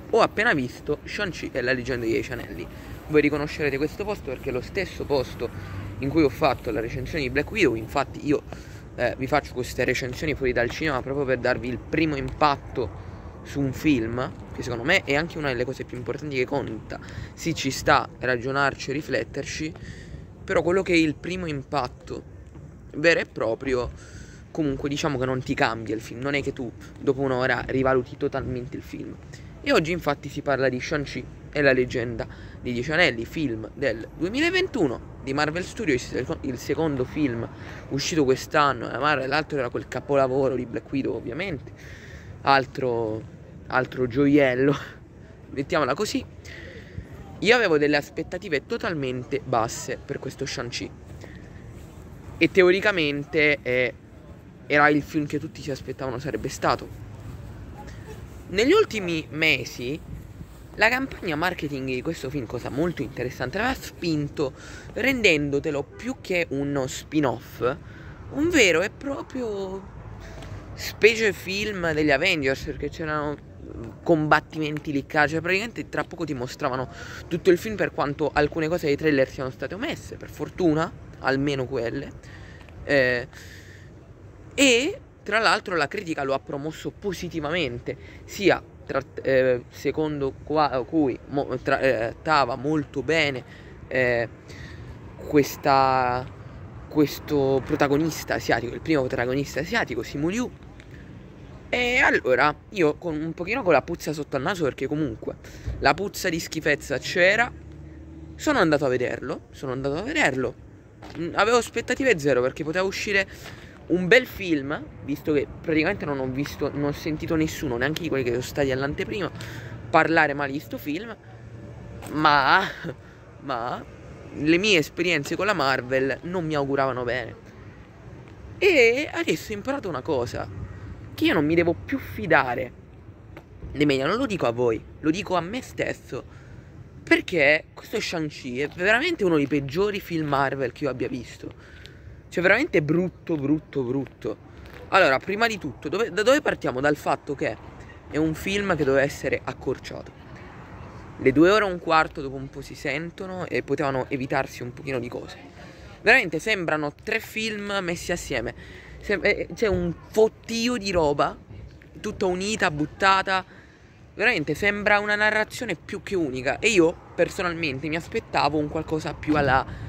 ho appena visto Shang-Chi e la leggenda dei 10 anelli. Voi riconoscerete questo posto perché è lo stesso posto in cui ho fatto la recensione di Black Widow. Infatti io vi faccio queste recensioni fuori dal cinema proprio per darvi il primo impatto su un film, che secondo me è anche una delle cose più importanti che conta. Sì, ci sta a ragionarci e rifletterci, però quello che è il primo impatto vero e proprio, comunque diciamo che non ti cambia il film. Non è che tu dopo un'ora rivaluti totalmente il film. E oggi infatti si parla di Shang-Chi e la leggenda dei 10 anelli, film del 2021 di Marvel Studios, il secondo film uscito quest'anno. L'altro era quel capolavoro di Black Widow, ovviamente, altro gioiello, mettiamola così. Io avevo delle aspettative totalmente basse per questo Shang-Chi e teoricamente era il film che tutti si aspettavano sarebbe stato. Negli ultimi mesi la campagna marketing di questo film, cosa molto interessante, aveva spinto rendendotelo più che uno spin-off, un vero e proprio specie film degli Avengers, perché c'erano combattimenti liccati, cioè praticamente tra poco ti mostravano tutto il film, per quanto alcune cose dei trailer siano state omesse, per fortuna, almeno quelle. E tra l'altro la critica lo ha promosso positivamente, sia secondo cui trattava molto bene questo protagonista asiatico, il primo protagonista asiatico, Simu Liu. E allora io un pochino con la puzza sotto al naso, perché comunque la puzza di schifezza c'era, sono andato a vederlo. Avevo aspettative zero, perché poteva uscire un bel film, visto che praticamente non ho sentito nessuno, neanche di quelli che sono stati all'anteprima, parlare male di sto film. Ma le mie esperienze con la Marvel non mi auguravano bene. E adesso ho imparato una cosa, che io non mi devo più fidare dei media. Non lo dico a voi, lo dico a me stesso, perché questo Shang-Chi è veramente uno dei peggiori film Marvel che io abbia visto. Cioè veramente brutto. Allora, prima di tutto, da dove partiamo? Dal fatto che è un film che doveva essere accorciato. Le 2 ore e un quarto dopo un po' si sentono e potevano evitarsi un pochino di cose. Veramente sembrano 3 film messi assieme. C'è un fottio di roba, tutta unita, buttata. Veramente sembra una narrazione più che unica. E io personalmente mi aspettavo un qualcosa più alla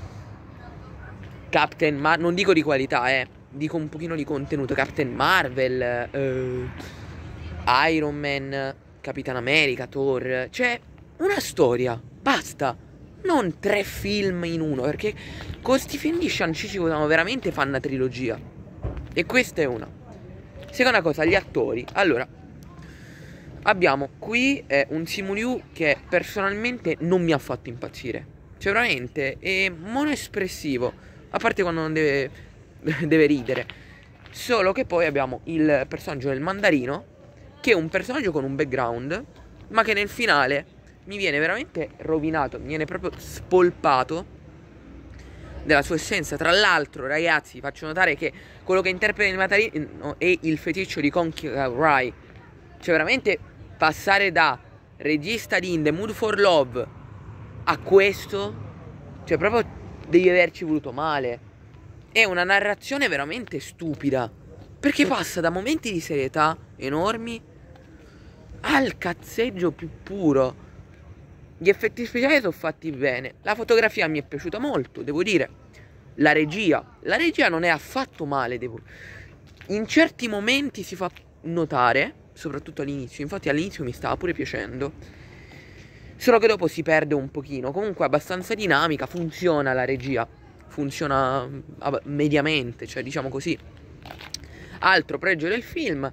Captain Marvel, non dico di qualità, dico un pochino di contenuto. Captain Marvel, Iron Man, Capitan America, Thor. Cioè, una storia, basta. Non 3 film in uno, perché con sti film di Shang-Chi ci potevamo veramente fare una trilogia. E questa è una. Seconda cosa, gli attori. Allora, abbiamo qui un Simu Liu che personalmente non mi ha fatto impazzire. Cioè veramente è monoespressivo, a parte quando non deve ridere. Solo che poi abbiamo il personaggio del mandarino, che è un personaggio con un background, ma che nel finale mi viene veramente rovinato, mi viene proprio spolpato della sua essenza. Tra l'altro, ragazzi, faccio notare che quello che interpreta il mandarino è il feticcio di Kong Rai. Cioè veramente passare da regista di In the Mood for Love a questo, cioè proprio devi averci voluto male. È una narrazione veramente stupida, perché passa da momenti di serietà enormi al cazzeggio più puro. Gli effetti speciali sono fatti bene, la fotografia mi è piaciuta molto, devo dire. La regia non è affatto male, in certi momenti si fa notare, soprattutto all'inizio. Infatti all'inizio mi stava pure piacendo, solo che dopo si perde un pochino. Comunque abbastanza dinamica, funziona la regia, funziona mediamente, cioè diciamo così. Altro pregio del film,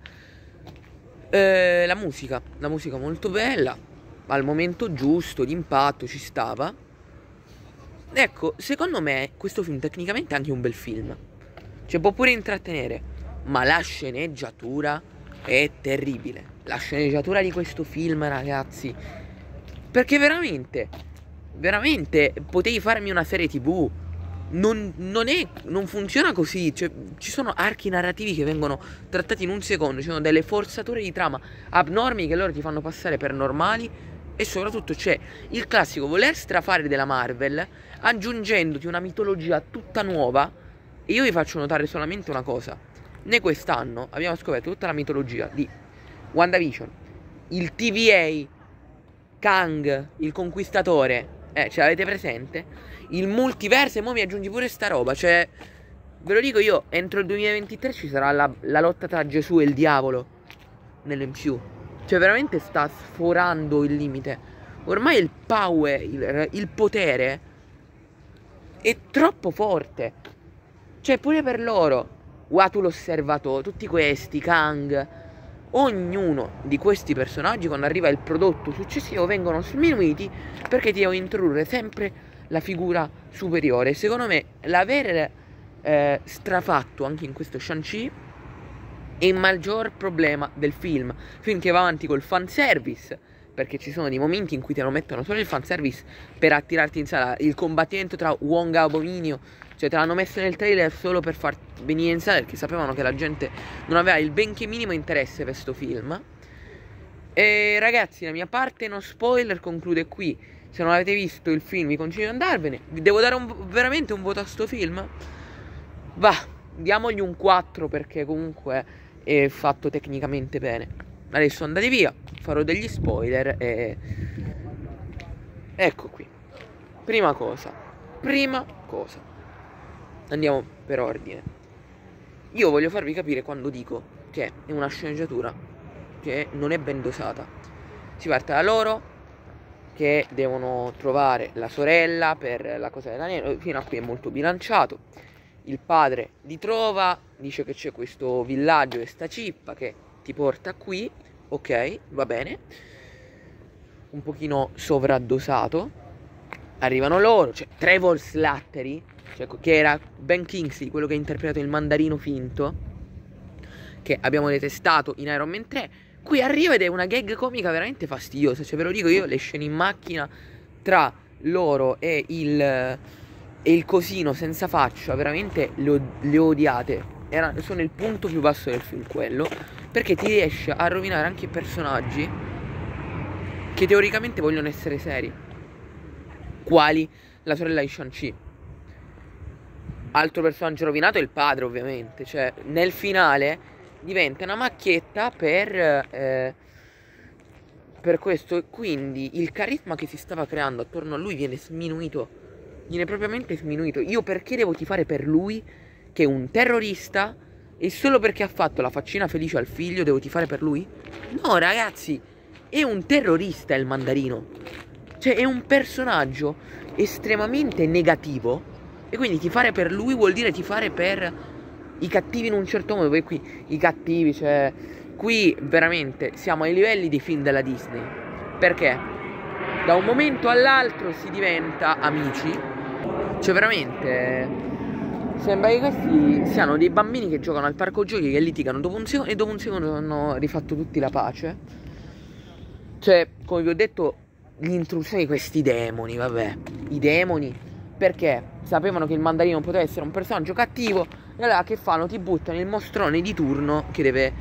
la musica molto bella, al momento giusto, d'impatto, ci stava. Ecco, secondo me questo film tecnicamente è anche un bel film, cioè può pure intrattenere, ma la sceneggiatura è terribile. La sceneggiatura di questo film, ragazzi, perché veramente potevi farmi una serie TV. non funziona così. Cioè, ci sono archi narrativi che vengono trattati in un secondo. Ci sono delle forzature di trama abnormi che loro ti fanno passare per normali. E soprattutto c'è il classico voler strafare della Marvel aggiungendoti una mitologia tutta nuova. E io vi faccio notare solamente una cosa: noi quest'anno abbiamo scoperto tutta la mitologia di WandaVision, il TVA, Kang, il Conquistatore. Ce l'avete presente? Il multiverso, e mo mi aggiungi pure sta roba. Cioè, ve lo dico io, entro il 2023 ci sarà la lotta tra Gesù e il diavolo nell'MCU. Cioè, veramente sta sforando il limite. Ormai il power, il potere è troppo forte. Cioè, pure per loro, Uatu l'osservatore, tutti questi, Kang, ognuno di questi personaggi, quando arriva il prodotto successivo, vengono sminuiti perché ti devo introdurre sempre la figura superiore. Secondo me l'aver strafatto anche in questo Shang-Chi è il maggior problema del film. Film che va avanti col fanservice, perché ci sono dei momenti in cui te lo mettono solo il fanservice per attirarti in sala. Il combattimento tra Wong e Abominio, cioè te l'hanno messo nel trailer solo per far venire in sala, perché sapevano che la gente non aveva il benché minimo interesse per questo film. E ragazzi, la mia parte no spoiler conclude qui. Se non avete visto il film vi consiglio di andarvene. Vi devo dare veramente un voto a sto film? Va, diamogli un 4 perché comunque è fatto tecnicamente bene. Adesso andate via, farò degli spoiler e... ecco qui. Prima cosa, andiamo per ordine. Io voglio farvi capire quando dico che è una sceneggiatura che non è ben dosata. Si parte da loro che devono trovare la sorella per la cosa dell'anello. Fino a qui è molto bilanciato. Il padre li trova, dice che c'è questo villaggio, questa cippa che ti porta qui. Ok, va bene. Un pochino sovraddosato. Arrivano loro, c'è Trevor Slattery, cioè, che era Ben Kingsley, quello che ha interpretato il mandarino finto, che abbiamo detestato in Iron Man 3. Qui arriva ed è una gag comica veramente fastidiosa. Cioè, ve lo dico io, le scene in macchina tra loro e il cosino senza faccia, veramente le ho odiate. Sono il punto più basso del film quello, perché ti riesce a rovinare anche i personaggi che teoricamente vogliono essere seri, quali la sorella di Shang-Chi. Altro personaggio rovinato è il padre, ovviamente. Cioè, nel finale diventa una macchietta per questo. E quindi il carisma che si stava creando attorno a lui viene sminuito. Viene propriamente sminuito. Io perché devo tifare per lui, che è un terrorista, e solo perché ha fatto la faccina felice al figlio devo tifare per lui? No, ragazzi, è un terrorista il mandarino. Cioè, è un personaggio estremamente negativo. E quindi tifare per lui vuol dire tifare per i cattivi in un certo modo. Poi qui i cattivi, cioè, qui veramente siamo ai livelli dei film della Disney. Perché da un momento all'altro si diventa amici. Cioè, veramente sembra che questi siano dei bambini che giocano al parco giochi, che litigano dopo un secondo, e dopo un secondo hanno rifatto tutti la pace. Cioè, come vi ho detto, l'intrusione di questi demoni, vabbè, i demoni, perché sapevano che il mandarino poteva essere un personaggio cattivo, e allora che fanno? Ti buttano il mostrone di turno che deve...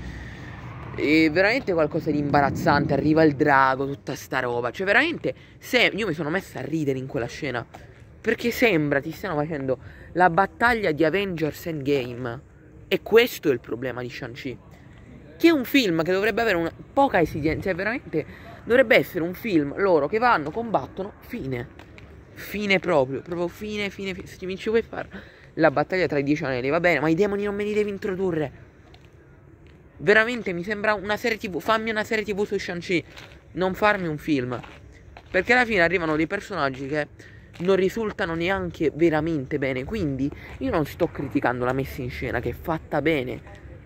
è veramente qualcosa di imbarazzante. Arriva il drago, tutta sta roba. Cioè veramente, io mi sono messa a ridere in quella scena, perché sembra ti stiano facendo la battaglia di Avengers Endgame. E questo è il problema di Shang-Chi, che è un film che dovrebbe avere una poca esigenza. Cioè veramente dovrebbe essere un film, loro che vanno, combattono, fine. Fine proprio fine. Se mi ci vuoi fare la battaglia tra i 10 anelli, va bene, ma i demoni non me li devi introdurre. Veramente mi sembra una serie TV. Fammi una serie TV su Shang-Chi, non farmi un film, perché alla fine arrivano dei personaggi che non risultano neanche veramente bene. Quindi io non sto criticando la messa in scena, che è fatta bene,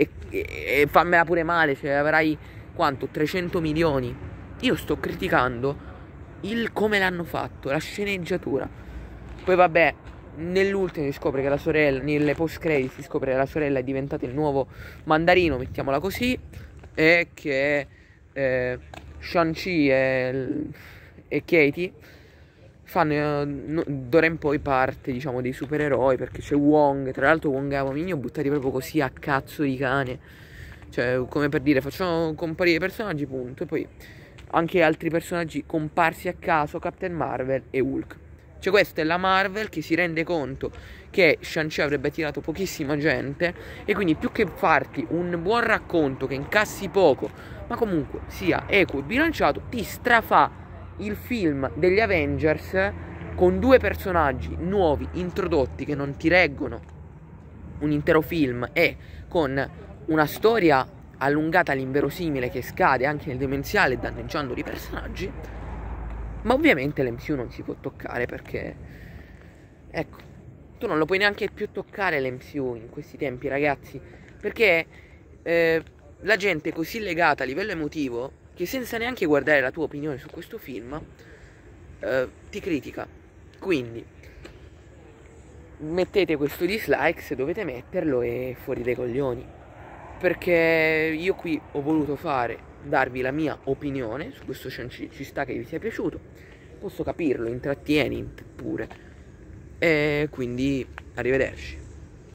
e fammela pure male, cioè avrai quanto? 300 milioni. Io sto criticando il come l'hanno fatto, la sceneggiatura. Poi vabbè, nell'ultimo si scopre che la sorella, nelle post credit si scopre che la sorella è diventata il nuovo mandarino, mettiamola così, e che Shang-Chi e Katie fanno d'ora in poi parte, diciamo, dei supereroi, perché c'è Wong, tra l'altro Wong e Abominio buttati proprio così a cazzo di cane, cioè come per dire facciamo comparire i personaggi, punto, e poi anche altri personaggi comparsi a caso, Captain Marvel e Hulk. Cioè questa è la Marvel che si rende conto che Shang-Chi avrebbe attirato pochissima gente e quindi più che farti un buon racconto che incassi poco ma comunque sia equo e bilanciato, ti strafà il film degli Avengers con due personaggi nuovi introdotti che non ti reggono un intero film e con una storia allungata all'inverosimile che scade anche nel demenziale danneggiando i personaggi. Ma ovviamente l'MCU non si può toccare perché, ecco, tu non lo puoi neanche più toccare l'MCU in questi tempi, ragazzi, perché la gente è così legata a livello emotivo che senza neanche guardare la tua opinione su questo film ti critica. Quindi mettete questo dislike se dovete metterlo e fuori dai coglioni, perché io qui ho voluto darvi la mia opinione su questo Shang-Chi. Ci sta che vi sia piaciuto, posso capirlo, intrattieni pure, e quindi arrivederci.